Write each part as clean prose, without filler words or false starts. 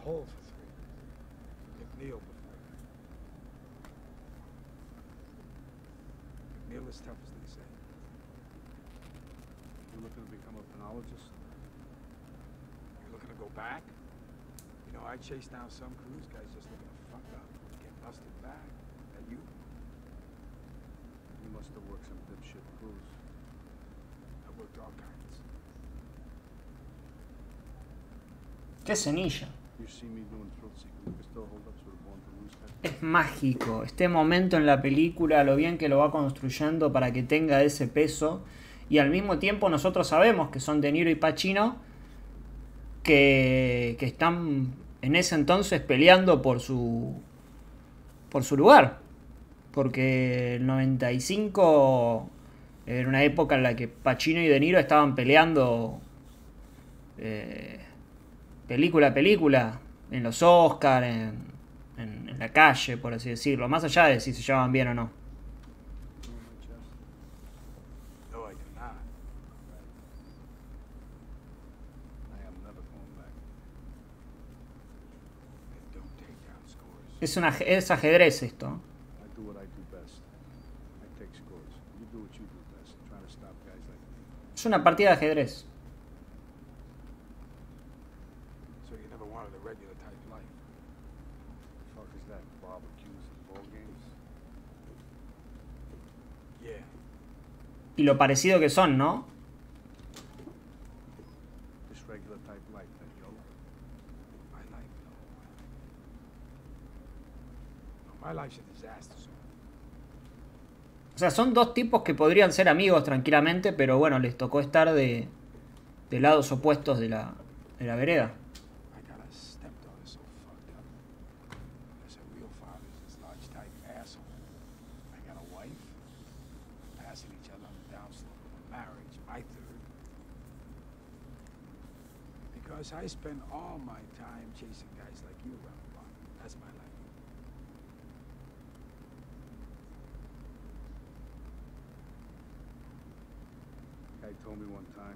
hole for 3. McNeil before that. McNeil is tough as they say. You looking to become a penologist? You looking to go back? You know, I chased down some cruise guys just looking to fuck up. Get busted back. That you? You must have worked some dipshit cruise. I worked all kinds. Qué cenilla. You see me doing thrill seeking. You can still hold up to the Born to Lose type. Es mágico este momento en la película, lo bien que lo va construyendo para que tenga ese peso. Y al mismo tiempo nosotros sabemos que son De Niro y Pacino que están en ese entonces peleando por su lugar. Porque el 95 era una época en la que Pacino y De Niro estaban peleando película a película, en los Oscars, en la calle, por así decirlo, más allá de si se llevaban bien o no. No, I do not. I am never going back. And don't take down scores. Es ajedrez esto. I do what I do best. I take scores. You do what you do best. Trying to stop guys like me. Es una partida de ajedrez. So you never wanted a regular type life. The fuck is that? Barbecues and ball games? Yeah. Y lo parecido que son, ¿no? Just regular type life, that YOLO. My life, no. My life's a disaster zone. O sea, son dos tipos que podrían ser amigos tranquilamente, pero bueno, les tocó estar de lados opuestos de la vereda. I got a stepdaughter so fucked up. Because her real father's this large type asshole. I got a wife. Passing each other on the downslope of a marriage. My third. Because I spend all my time chasing guys like you around the block. That's my life. Guy told me one time,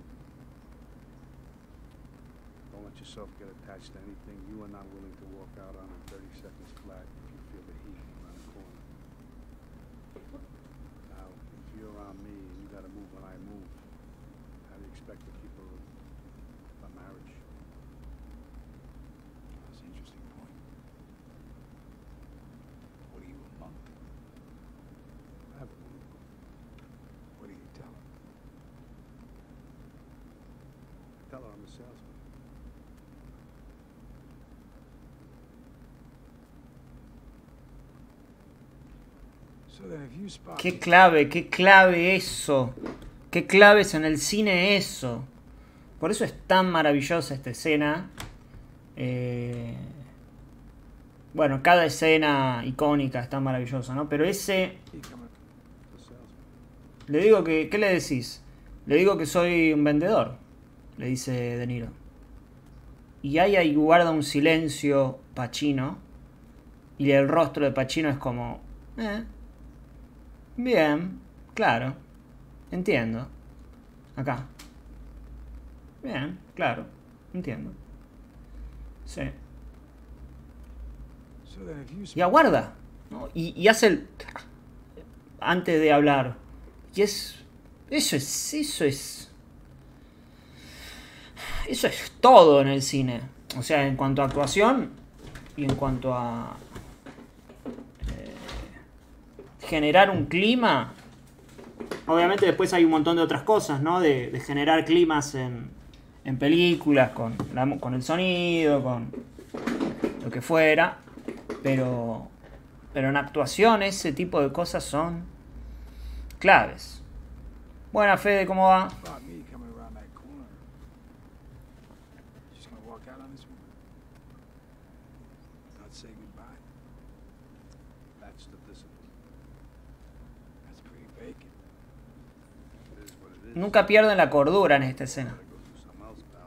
don't let yourself get attached to anything you are not willing to walk out on in 30 seconds flat if you feel the heat around the corner. Now, if you're around me and you gotta move when I move, how do you expect to keep a marriage? That's an interesting point. What are you, a monk? I have a woman. What do you tell her? Tell her I'm a salesman. So then if you spot Qué clave eso. Qué claves en el cine eso. Por eso es tan maravillosa esta escena. Bueno, cada escena icónica es tan maravillosa, ¿no? Pero ese... The salesman. Le digo que... ¿Qué le decís? Le digo que soy un vendedor, le dice De Niro. Y ahí guarda un silencio Pacino. Y el rostro de Pacino es como... Bien, claro. Entiendo. Acá. Bien, claro. Entiendo. Sí. So then if you Y spot aguarda, ¿no? Y hace el... Antes de hablar. Y es... Eso es todo en el cine. O sea, en cuanto a actuación y en cuanto a generar un clima. Obviamente después hay un montón de otras cosas, ¿no? De generar climas en películas, con el sonido, con lo que fuera. Pero en actuación ese tipo de cosas son claves. Buena, Fede, ¿cómo va? me coming around that corner, just gonna walk out on this woman? Not say goodbye? That's the discipline. That's pretty vacant. It is what it is. Nunca pierden la cordura en esta escena. Gotta go do something else, pal.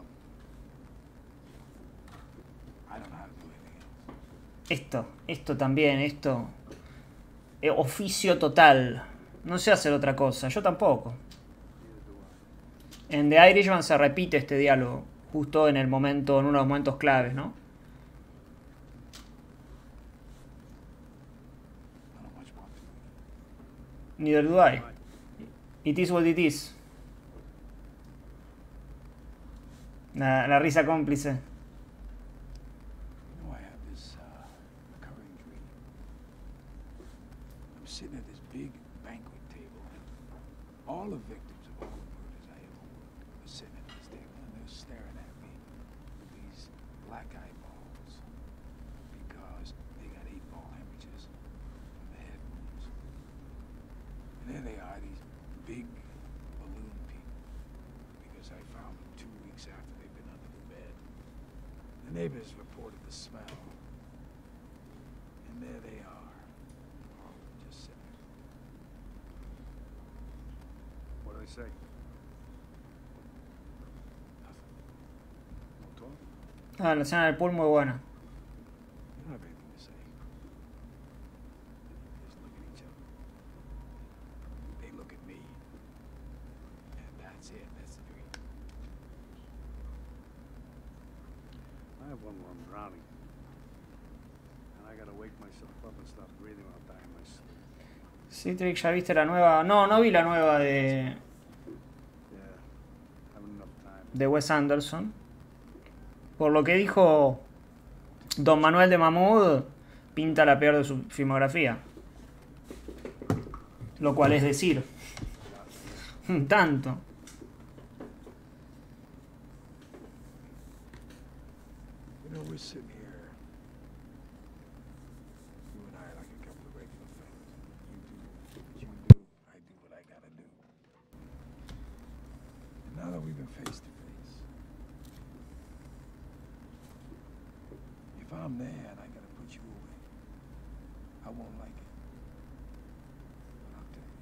I don't know how to do anything else. Esto también, oficio total. No sé hacer otra cosa, yo tampoco. En The Irishman se repite este diálogo, justo en uno de los momentos claves, ¿no? Neither do I. It is what it is. La risa cómplice. You know, I have this recurring dream. I'm sitting at this big banquet table, and all the victims of all the murders I ever worked are sitting at this table, and they're staring at me with these black eyeballs because they got 8-ball hemorrhages from the head wounds. And there they are, these big balloon people, because I found them 2 weeks after they'd been under the bed. The neighbors reported the smell. And there they are. Oh, just sitting. What do I say? Nothing. No talk. Ah, la escena del pool muy buena. You don't have anything to say. Just look at each other. They look at me. And that's it. That's the dream. I have one where I'm drowning. And I gotta wake myself up and stop breathing while I die in my sleep. Citrix, ¿ya viste la nueva? No, no vi la nueva Yeah, haven't enough time. de Wes Anderson. Por lo que dijo Don Manuel de Mahmoud, pinta la peor de su filmografía. Lo cual es decir, un tanto. You know, we're sitting here. You and I are like a couple of regular fellas. You do what you do. I do what I gotta do. And now that we've been face to face, if I'm there and I gotta put you away, I won't like it. But I'll tell you.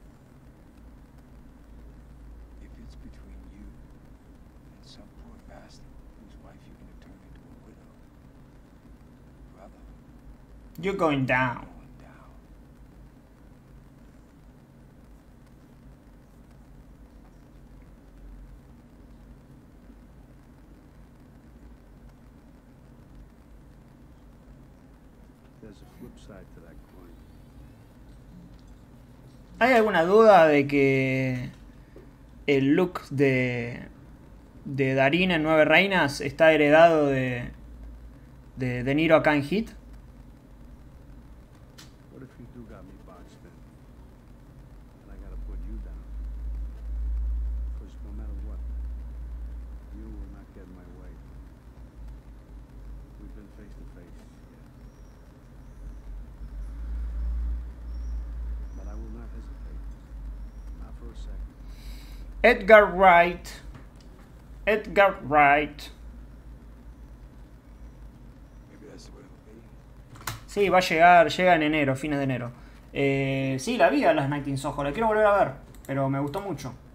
If it's between you and some poor bastard whose wife you're gonna turn into a widow, brother, You're going down. going down. There's a flip side to that coin. ¿Hay alguna duda de que el look de Darín en Nueve Reinas está heredado de Niro acá en Hit? What if you do got me boxed in? And I gotta put you down? Because no matter what, you will not get in my way. We've been face to face, yeah. But I will not hesitate. Not for a second. Edgar Wright. Edgar Wright. Maybe that's the way it'll be. Sí, va a llegar, llega en enero, fines de enero. Sí, la vi a Last Night in Soho, la quiero volver a ver, pero me gustó mucho.